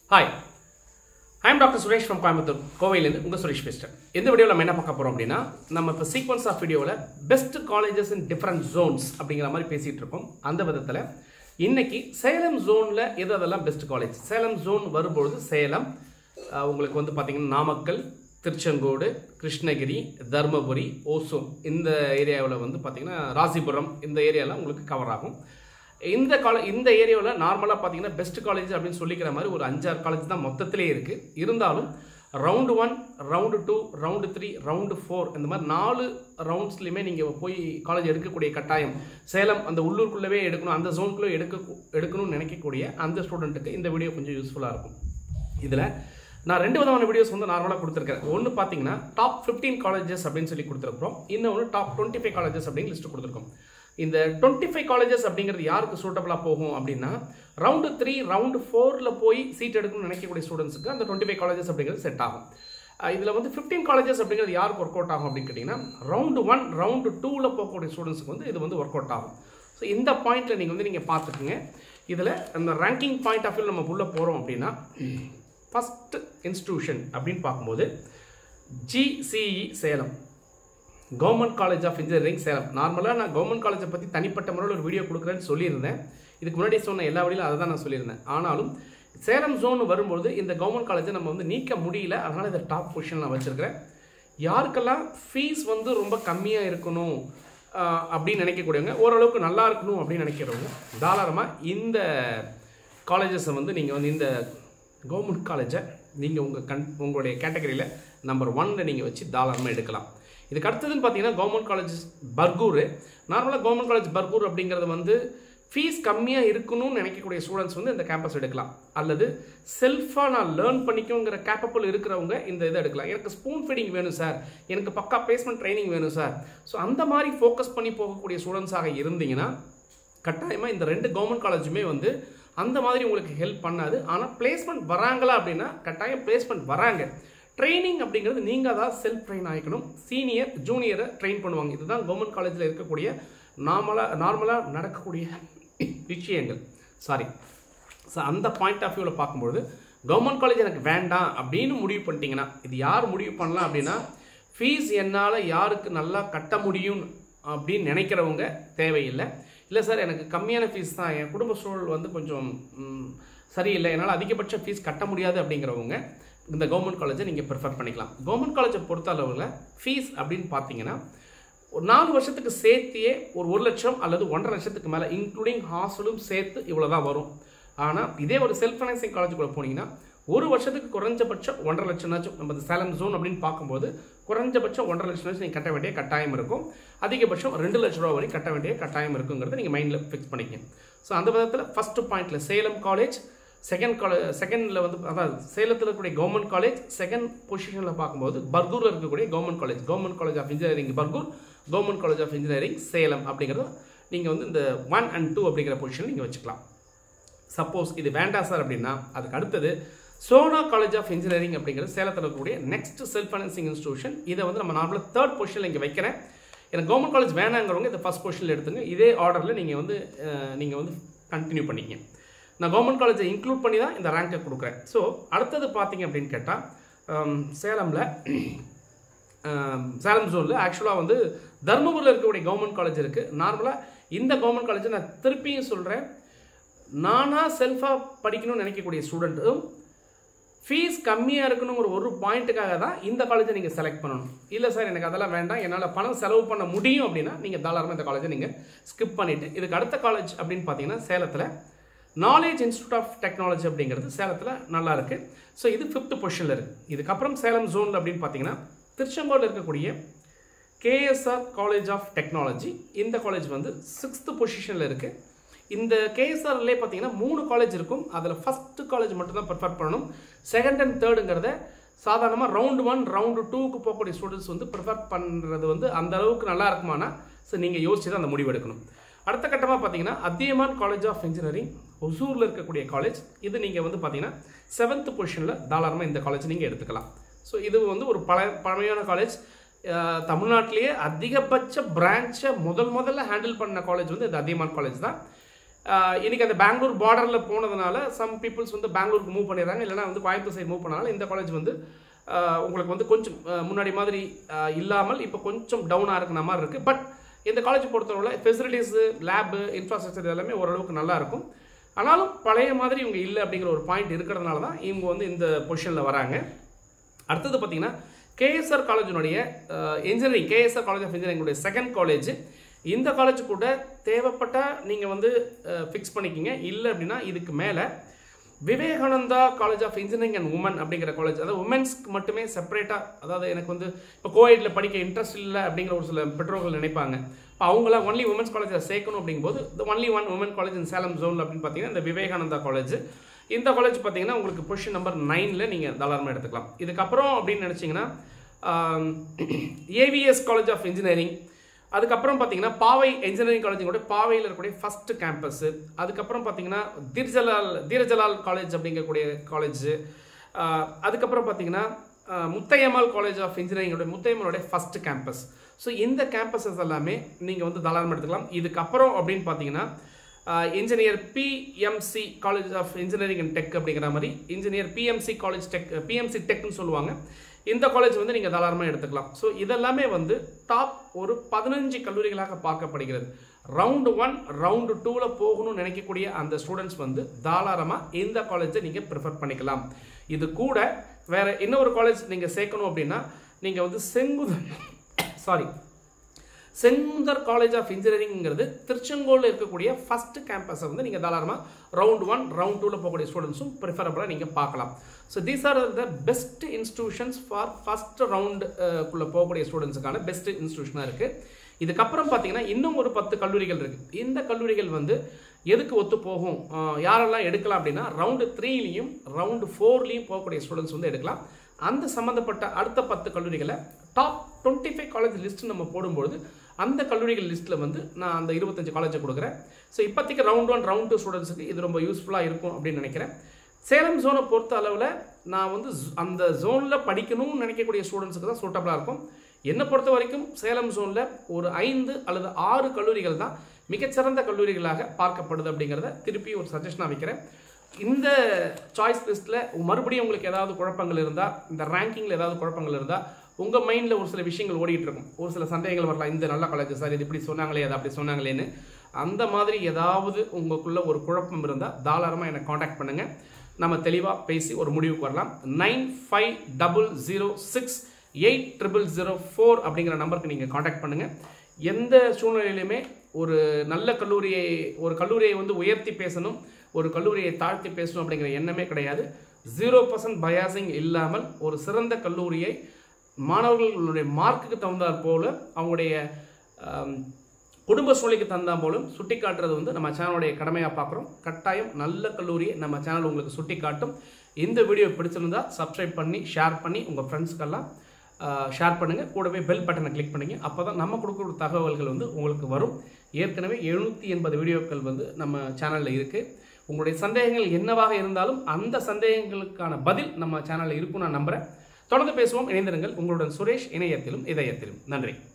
Hi, I am Dr. Suresh from Coimbatore, கோவையிலிருந்து உங்க சுரேஷ் பேசுறேன். இந்த வீடியோல நம்ம என்ன பார்க்க போறோம் அப்படினா நம்ம இப்ப சீக்வென்ஸ் ஆஃப் வீடியோல best colleges in different zones அப்படிங்கற மாதிரி பேசிட்டு இருக்கோம். அந்த விதத்துல இன்னைக்கு சேலம் ஜோன்ல எதெல்லாம் பெஸ்ட் காலேஜ் சேலம் ஜோன் வரும்போது சேலம் உங்களுக்கு வந்து பாத்தீங்கன்னா நாமக்கல் திருச்செங்கோடு கிருஷ்ணகிரி தர்மபுரி ஓசூர் இந்த ஏரியாவுல வந்து பாத்தீங்கன்னா ராசிபுரம் இந்த ஏரியால உங்களுக்கு கவர் ஆகும். இந்த ஏரியாவில் நார்மலாக பார்த்தீங்கன்னா பெஸ்ட் காலேஜ் அப்படின்னு சொல்லிக்கிற மாதிரி ஒரு 5-6 காலேஜ் தான் மொத்தத்திலே இருக்குது. இருந்தாலும் ரவுண்டு 1, ரவுண்டு 2, ரவுண்டு 3, ரவுண்டு 4 இந்த மாதிரி 4 ரவுண்ட்ஸ்லையுமே நீங்கள் போய் காலேஜ் எடுக்கக்கூடிய கட்டாயம் சேலம் அந்த உள்ளூருக்குள்ளவே எடுக்கணும், அந்த ஜோனுக்குள்ளே எடுக்கணும்னு நினைக்கக்கூடிய அந்த ஸ்டூடெண்ட்டுக்கு இந்த வீடியோ கொஞ்சம் யூஸ்ஃபுல்லாக இருக்கும். இதில் நான் 2 விதமான வீடியோஸ் வந்து நார்மலாக கொடுத்துருக்கேன். ஒன்று பார்த்தீங்கன்னா டாப் 15 காலேஜஸ் அப்படின்னு சொல்லி கொடுத்துருக்கோம், இன்னொன்று டாப் 25 காலேஜஸ் அப்படின்னு லிஸ்ட் கொடுத்துருக்கோம். இந்த 25 காலேஜஸ் அப்படிங்கிறது யாருக்கு சூட்டபிளாக போகும் அப்படின்னா ரவுண்டு 3, ரவுண்டு 4ல் போய் சீட் எடுக்கணும்னு நினைக்கக்கூடிய ஸ்டூடெண்ட்ஸுக்கு அந்த 25 காலேஜஸ் அப்படிங்கிறது செட் ஆகும். இதில் வந்து 15 காலேஜஸ் அப்படிங்கிறது யாருக்கு ஒர்க் அவுட் ஆகும் அப்படின்னு கேட்டிங்கன்னா ரவுண்டு 1, ரவுண்டு 2ல் போகக்கூடிய ஸ்டூடெண்ட்ஸுக்கு வந்து இது வந்து ஒர்க் அவுட் ஆகும். ஸோ இந்த பாயிண்ட்டில் நீங்கள் பார்த்துக்குங்க. இதில் அந்த ரேங்கிங் பாயிண்ட் ஆஃப் வியூ நம்ம உள்ளே போகிறோம் அப்படின்னா ஃபஸ்ட் இன்ஸ்டிடியூஷன் அப்படின்னு பார்க்கும்போது GCE Salem, government college of engineering Salem. நார்மலாக நான் கவர்மெண்ட் காலேஜை பற்றி தனிப்பட்ட முறையில் ஒரு வீடியோ கொடுக்குறேன்னு சொல்லியிருந்தேன். இதுக்கு முன்னாடி சொன்ன எல்லா வழியிலும் அதை தான் நான் சொல்லியிருந்தேன். ஆனாலும் சேலம் ஜோன் வரும்போது இந்த கவர்மெண்ட் காலேஜை நம்ம வந்து நீக்க முடியல, அதனால் இதை டாப் பொசிஷன் நான் வச்சுருக்கிறேன். யாருக்கெல்லாம் ஃபீஸ் வந்து ரொம்ப கம்மியாக இருக்கணும் அப்படின்னு நினைக்கக்கூடியவங்க, ஓரளவுக்கு நல்லா இருக்கணும் அப்படின்னு நினைக்கிறவங்க தாராளமாக இந்த காலேஜஸை வந்து நீங்கள் வந்து இந்த கவர்மெண்ட் காலேஜை நீங்கள் உங்களுடைய கேட்டகரியில் நம்பர் 1ல் நீங்கள் வச்சு தாராளமாக எடுக்கலாம். இதுக்கு அடுத்ததுன்னு பார்த்தீங்கன்னா கவர்மெண்ட் காலேஜ் பர்கூர். நார்மலாக கவர்மெண்ட் காலேஜ் பர்கூர் அப்படிங்கிறது வந்து ஃபீஸ் கம்மியாக இருக்கணும்னு நினைக்கக்கூடிய ஸ்டூடெண்ட்ஸ் வந்து இந்த கேம்பஸ் எடுக்கலாம். அல்லது செல்ஃபாக நான் லேர்ன் பண்ணிக்கோங்கிற கேப்பபிள் இருக்கிறவங்க இந்த இதை எடுக்கலாம். எனக்கு ஸ்பூன் ஃபீடிங் வேணும் சார், எனக்கு பக்கா பிளேஸ்மெண்ட் ட்ரைனிங் வேணும் சார். ஸோ அந்த மாதிரி ஃபோக்கஸ் பண்ணி போகக்கூடிய ஸ்டூடெண்ட்ஸாக இருந்தீங்கன்னா கட்டாயமாக இந்த 2 கவர்மெண்ட் காலேஜுமே வந்து அந்த மாதிரி உங்களுக்கு ஹெல்ப் பண்ணாது. ஆனால் பிளேஸ்மெண்ட் வராங்களா அப்படின்னா கட்டாயம் பிளேஸ்மெண்ட் வராங்க. ட்ரைனிங் அப்படிங்கிறது நீங்கள் தான் செல்ஃப் ட்ரெயின் ஆகிக்கணும். சீனியர் ஜூனியரை ட்ரெயின் பண்ணுவாங்க. இதுதான் கவர்மெண்ட் காலேஜில் இருக்கக்கூடிய நார்மலாக நடக்கக்கூடிய விஷயங்கள். ஸோ அந்த பாயிண்ட் ஆஃப் வியூவில் பார்க்கும்போது கவர்மெண்ட் காலேஜ் எனக்கு வேண்டாம் அப்படின்னு முடிவு பண்ணிட்டீங்கன்னா, இது யார் முடிவு பண்ணலாம் அப்படின்னா ஃபீஸ் என்னால் யாருக்கு நல்லா கட்ட முடியும் அப்படின்னு நினைக்கிறவங்க தேவையில்லை. இல்லை சார் எனக்கு கம்மியான ஃபீஸ் தான், என் குடும்ப சூழல் வந்து கொஞ்சம் சரியில்லை, என்னால் அதிகபட்ச ஃபீஸ் கட்ட முடியாது அப்படிங்கிறவங்க இந்த கவர்மெண்ட் காலேஜை நீங்கள் ப்ரிஃபர் பண்ணிக்கலாம். கவர்மெண்ட் காலேஜை பொறுத்த அளவில் ஃபீஸ் அப்படின்னு பார்த்தீங்கன்னா ஒரு 4 வருஷத்துக்கு சேர்த்தியே ஒரு 1 லட்சம் அல்லது 1.5 லட்சத்துக்கு மேலே இன்க்ளூடிங் ஹாஸ்டலும் சேர்த்து இவ்வளோ தான் வரும். ஆனால் இதே ஒரு செல்ஃப் ஃபைனான்சிங் காலேஜுக்குள்ளே போனீங்கன்னா ஒரு வருஷத்துக்கு குறைஞ்சபட்சம் 1.5 லட்சம்னாச்சும் நம்ம சேலம் ஜோன் அப்படின்னு பார்க்கும்போது குறைஞ்சபட்சம் 1.5 லட்சம்னாச்சும் நீங்கள் கட்ட வேண்டிய கட்டாயம் இருக்கும். அதிகபட்சம் 2 லட்ச ரூபா வரை கட்ட வேண்டிய கட்டாயம் இருக்குங்கிறத நீங்கள் மைண்டில் ஃபிக்ஸ் பண்ணிக்கங்க. ஸோ அந்த விதத்தில் ஃபஸ்ட்டு பாயிண்டில் சேலம் காலேஜ், செகண்டில் வந்து அதாவது சேலத்தில் இருக்கக்கூடிய கவர்மெண்ட் காலேஜ், செகண்ட் பொசிஷனில் பார்க்கும்போது பர்கூரில் இருக்கக்கூடிய government college of engineering Bargur, government college of engineering Salem அப்படிங்கிறத நீங்கள் வந்து இந்த 1 and 2 அப்படிங்கிற பொசிஷனில் நீங்கள் வச்சுக்கலாம். சப்போஸ் இது வேண்டாம் சார் அப்படின்னா அதுக்கு அடுத்தது சோனா காலேஜ் ஆஃப் இன்ஜினியரிங் அப்படிங்கிறது சேலத்தில் இருக்கக்கூடிய நெக்ஸ்ட் செல்ஃப் ஃபைனான்சிங் இன்ஸ்டிடியூஷன். இதை வந்து நம்ம நார்மலாக 3rd பொசிஷனில் இங்கே வைக்கிறேன். எனக்கு கவர்மெண்ட் காலேஜ் வேணாங்கிறவங்க இதை ஃபஸ்ட் பொசிஷனில் எடுத்துங்க. இதே ஆர்டரில் நீங்கள் வந்து கண்டினியூ பண்ணிக்கங்க. நான் கவர்மெண்ட் காலேஜை இன்க்ளூட் பண்ணி தான் இந்த ரேங்கை கொடுக்குறேன். ஸோ அடுத்தது பார்த்தீங்க அப்படின்னு கேட்டால் சேலம் ஜோனில் ஆக்சுவலாக வந்து தர்மபுரியில் இருக்கக்கூடிய கவர்மெண்ட் காலேஜ் இருக்குது. நார்மலாக இந்த கவர்மெண்ட் காலேஜை நான் திருப்பியும் சொல்கிறேன், நானாக செல்ஃபாக படிக்கணும்னு நினைக்கக்கூடிய ஸ்டூடெண்ட்டும் ஃபீஸ் கம்மியாக இருக்கணுங்கிற ஒரு பாயிண்ட்டுக்காக தான் இந்த காலேஜை நீங்கள் செலக்ட் பண்ணணும். இல்லை சார் எனக்கு அதெல்லாம் வேண்டாம், என்னால் பணம் செலவு பண்ண முடியும் அப்படின்னா நீங்கள் தாராளமாக இந்த காலேஜை நீங்கள் ஸ்கிப் பண்ணிவிட்டு இதுக்கு அடுத்த காலேஜ் அப்படின்னு பார்த்தீங்கன்னா சேலத்தில் நாலேஜ் இன்ஸ்டியூட் ஆஃப் டெக்னாலஜி அப்படிங்கிறது சேலத்தில் நல்லா இருக்குது. ஸோ இது 5th பொசிஷனில் இருக்குது. இதுக்கப்புறம் சேலம் ஜோனில் அப்படின்னு பார்த்தீங்கன்னா திருச்செங்கோடில் இருக்கக்கூடிய KSR காலேஜ் ஆஃப் டெக்னாலஜி, இந்த காலேஜ் வந்து 6th பொசிஷனில் இருக்குது. இந்த KSRலே பார்த்தீங்கன்னா 3 காலேஜ் இருக்கும். அதில் ஃபஸ்ட்டு காலேஜ் மட்டும் தான் ப்ரிஃபர் பண்ணணும். செகண்ட் அண்ட் தேர்டுங்கிறத சாதாரணமாக ரவுண்டு 1, ரவுண்டு 2க்கு போகக்கூடிய ஸ்டூடெண்ட்ஸ் வந்து ப்ரிஃபர் பண்ணுறது வந்து அந்த அளவுக்கு நல்லா இருக்குமானா ஸோ நீங்கள் யோசிச்சு தான் அந்த முடிவு எடுக்கணும். அடுத்த கட்டமாக பார்த்தீங்கன்னா அதியமான் காலேஜ் ஆஃப் இன்ஜினியரிங் ஒசூரில் இருக்கக்கூடிய காலேஜ். இது நீங்கள் வந்து பார்த்தீங்கன்னா 7th பொசிஷனில் தாராளமாக இந்த காலேஜ் நீங்கள் எடுத்துக்கலாம். ஸோ இது வந்து ஒரு பழமையான காலேஜ். தமிழ்நாட்டிலேயே அதிகபட்ச பிரான்ச்சை முதல்ல ஹேண்டில் பண்ண காலேஜ் வந்து இந்த அதியமான் காலேஜ் தான். இன்றைக்கி அந்த பெங்களூர் பார்டரில் போனதுனால சம் பீப்புள்ஸ் வந்து பெங்களூருக்கு மூவ் பண்ணிடுறாங்க, இல்லைனா வந்து கோயம்புத்தூர் சைடு மூவ் பண்ணனால இந்த காலேஜ் வந்து உங்களுக்கு வந்து கொஞ்சம் முன்னாடி மாதிரி இல்லாமல் இப்போ கொஞ்சம் டவுனாக இருக்கிற மாதிரி இருக்குது. பட் இந்த காலேஜ் பொறுத்தவரை ஃபெசிலிட்டிஸு, லேபு, இன்ஃப்ராஸ்ட்ரக்சர் எல்லாமே ஓரளவுக்கு நல்லாயிருக்கும். ஆனாலும் பழைய மாதிரி இவங்க இல்லை அப்படிங்கிற ஒரு பாயிண்ட் இருக்கிறதுனால தான் இவங்க வந்து இந்த பொசிஷனில் வராங்க. அடுத்தது பார்த்திங்கன்னா கேஎஸ்ஆர் காலேஜினுடைய இன்ஜினியரிங், கேஎஸ்ஆர் காலேஜ் ஆஃப் இன்ஜினியரிங்குடைய செகண்ட் காலேஜ். இந்த காலேஜ் கூட தேவைப்பட்டால் நீங்கள் வந்து ஃபிக்ஸ் பண்ணிக்கிங்க. இல்லை அப்படின்னா இதுக்கு மேலே Vivekananda college of engineering and women அப்படிங்கிற காலேஜ், அதாவது உமன்ஸ்க்கு மட்டுமே செப்பரேட்டாக, அதாவது எனக்கு வந்து இப்போ கோஎட்டில் படிக்க இன்ட்ரெஸ்ட் இல்லை அப்படிங்கிற ஒரு சில பெற்றோர்கள் நினைப்பாங்க. இப்போ அவங்கள ஒன்லி உமன்ஸ் காலேஜில் சேர்க்கணும் அப்படிங்கும்போது இந்த only one woman college in Salem ஜோனில் அப்படின்னு பார்த்தீங்கன்னா இந்த விவேகானந்தா காலேஜ். இந்த காலேஜ் பார்த்தீங்கன்னா உங்களுக்கு பொசிஷன் நம்பர் 9ல் நீங்கள் தாராளமாக எடுத்துக்கலாம். இதுக்கப்புறம் அப்படின்னு நினச்சிங்கன்னா ஏவிஎஸ் காலேஜ் ஆஃப் இன்ஜினியரிங், அதுக்கப்புறம் பார்த்தீங்கன்னா பாவை இன்ஜினியரிங் காலேஜோட பாவையில் இருக்கக்கூடிய ஃபஸ்ட்டு கேம்பஸ்ஸு, அதுக்கப்புறம் பார்த்தீங்கன்னா தீரஜலால் காலேஜ் அப்படிங்கக்கூடிய காலேஜு, அதுக்கப்புறம் பார்த்தீங்கன்னா முத்தையம்மாள் காலேஜ் ஆஃப் இன்ஜினியரிங்கோட முத்தையம்மாளுடைய ஃபஸ்ட்டு கேம்பஸ். ஸோ இந்த கேம்பஸஸ் எல்லாமே நீங்கள் வந்து தாராளமாக எடுத்துக்கலாம். இதுக்கப்புறம் அப்படின்னு பார்த்தீங்கன்னா engineer PMC college of engineering and tech அப்படிங்கிற மாதிரி engineer PMC college tech, PMC டெக்னு சொல்லுவாங்க. இந்த காலேஜ் வந்து நீங்கள் தாராளமாக எடுத்துக்கலாம். ஸோ இதெல்லாமே வந்து டாப் ஒரு 15 கல்லூரிகளாக பார்க்கப்படுகிறது. ரவுண்டு 1 ரவுண்டு 2ல் போகணும்னு நினைக்கக்கூடிய அந்த ஸ்டூடெண்ட்ஸ் வந்து தாராளமாக இந்த காலேஜை நீங்கள் ப்ரிஃபர் பண்ணிக்கலாம். இது கூட வேறு இன்னொரு காலேஜ் நீங்கள் சேர்க்கணும் அப்படின்னா நீங்கள் வந்து செங்குந்தர் காலேஜ் ஆஃப் இன்ஜினியரிங்கிறது திருச்செங்கோலில் இருக்கக்கூடிய ஃபஸ்ட்டு கேம்பஸை வந்து நீங்கள் தாராளமாக ரவுண்ட் 1 ரவுண்ட் 2ல் போகக்கூடிய ஸ்டூடெண்ட்ஸும் ப்ரிஃபரபுளாக நீங்கள் பார்க்கலாம். So these are the best institutions for first ரவுண்டுக்குள்ளே போகக்கூடிய ஸ்டூடெண்ட்ஸுக்கான பெஸ்ட் இன்ஸ்டிடியூஷனாக இருக்குது. இதுக்கப்புறம் பார்த்தீங்கன்னா இன்னும் ஒரு 10 கல்லூரிகள் இருக்குது. இந்த கல்லூரிகள் வந்து எதுக்கு ஒத்து போகும், யாரெல்லாம் எடுக்கலாம் அப்படின்னா ரவுண்டு 3லையும் ரவுண்டு 4லையும் போகக்கூடிய ஸ்டூடெண்ட்ஸ் வந்து எடுக்கலாம். அந்த சம்மந்தப்பட்ட அடுத்த 10 கல்லூரிகளை டாப் 25 காலேஜ் லிஸ்ட்டு நம்ம போடும்பொழுது அந்த கல்லூரிகள் லிஸ்ட்டில் வந்து நான் அந்த 25 காலேஜை கொடுக்குறேன். ஸோ இப்போதைக்கு ரவுண்ட் 1 ரவுண்ட் 2 ஸ்டூடெண்ட்ஸுக்கு இது ரொம்ப யூஸ்ஃபுல்லாக இருக்கும் அப்படின்னு நினைக்கிறேன். சேலம் ஜோனை பொறுத்த அளவில் நான் வந்து அந்த ஜோனில் படிக்கணும்னு நினைக்கக்கூடிய ஸ்டூடெண்ட்ஸுக்கு தான் சூட்டபுளாக இருக்கும். என்னை பொறுத்த வரைக்கும் சேலம் ஜோனில் ஒரு 5 அல்லது 6 கல்லூரிகள் தான் மிகச்சிறந்த கல்லூரிகளாக பார்க்கப்படுது அப்படிங்கிறத திருப்பி ஒரு சஜஷனாக வைக்கிறேன். இந்த சாய்ஸ் லிஸ்ட்டில் மறுபடியும் உங்களுக்கு ஏதாவது குழப்பங்கள் இருந்தால், இந்த ரேங்கிங்கில் ஏதாவது குழப்பங்கள் இருந்தால், உங்கள் மைண்டில் ஒரு சில விஷயங்கள் ஓடிட்டு இருக்கும், ஒரு சில சந்தேகங்கள் வரலாம். இந்த நல்ல காலேஜ் சார், இது இப்படி சொன்னாங்களே, அது அப்படி சொன்னாங்களேன்னு. அந்த மாதிரி ஏதாவது உங்களுக்குள்ள ஒரு குழப்பம் இருந்தால் தாராளமாக என்னை காண்டாக்ட் பண்ணுங்கள். நம்ம தெளிவாக பேசி ஒரு முடிவுக்கு வரலாம். 9500680004 அப்படிங்கிற நம்பருக்கு நீங்கள் காண்டாக்ட் பண்ணுங்கள். எந்த சூழ்நிலையிலுமே ஒரு நல்ல கல்லூரியை வந்து உயர்த்தி பேசணும், ஒரு கல்லூரியை தாழ்த்தி பேசணும் அப்படிங்கிற எண்ணமே கிடையாது. 0% பயாசிங் இல்லாமல் ஒரு சிறந்த கல்லூரியை மாணவர்களுடைய மார்க்குக்கு தகுந்தாற் போல, அவங்களுடைய குடும்ப சூழ்நிலைக்கு தகுந்தாற் போலும் சுட்டி காட்டுறது வந்து நம்ம சேனலுடைய கடமையாக பார்க்குறோம். கட்டாயம் நல்ல கல்லூரியை நம்ம சேனல் உங்களுக்கு சுட்டி காட்டும். இந்த வீடியோ பிடிச்சிருந்தா சப்ஸ்கிரைப் பண்ணி ஷேர் பண்ணி உங்கள் ஃப்ரெண்ட்ஸ்க்கெல்லாம் ஷேர் பண்ணுங்கள். கூடவே பெல் பட்டனை கிளிக் பண்ணுங்க. அப்போ தான் நம்ம கொடுக்குற தகவல்கள் வந்து உங்களுக்கு வரும். ஏற்கனவே 780 வீடியோக்கள் வந்து நம்ம சேனலில் இருக்குது. உங்களுடைய சந்தேகங்கள் என்னவாக இருந்தாலும் அந்த சந்தேகங்களுக்கான பதில் நம்ம சேனலில் இருக்கும் நான் நம்புகிறேன். தொடர்ந்து பேசுவோம், இணைந்திருங்கள். உங்களுடன் சுரேஷ், இணையத்திலும் இதயத்திலும். நன்றி.